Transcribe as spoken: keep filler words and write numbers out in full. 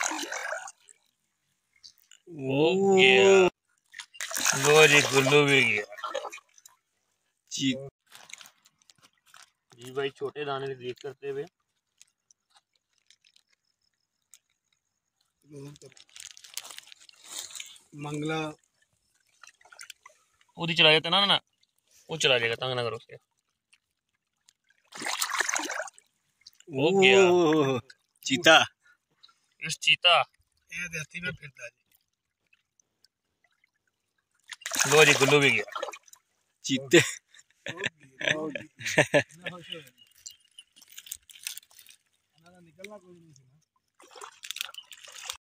वो गया। लो जी गुल्लू भी गया। जी जी भाई छोटे दाने देख करते हुए मंगला वो चला जाता ना ना वो चला जाएगा, तंग ना करो उसके। वो गया चीता। इस चीता ये धरती में फिरता जी। लो जी गुल्लू भी गया। चीते निकलना कोई नहीं।